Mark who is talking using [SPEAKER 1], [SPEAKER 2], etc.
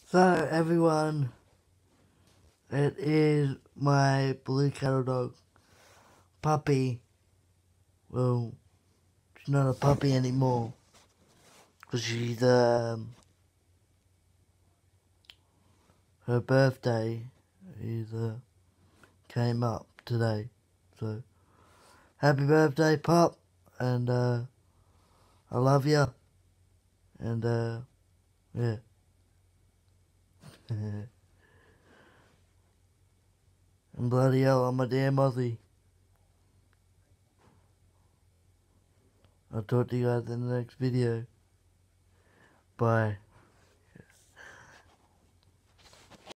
[SPEAKER 1] So everyone, it is my blue cattle dog puppy. Well, she's not a puppy anymore because her birthday came up today. So happy birthday, pup, and I love you, and yeah. And bloody hell, I'm a damn Aussie. I'll talk to you guys in the next video. Bye.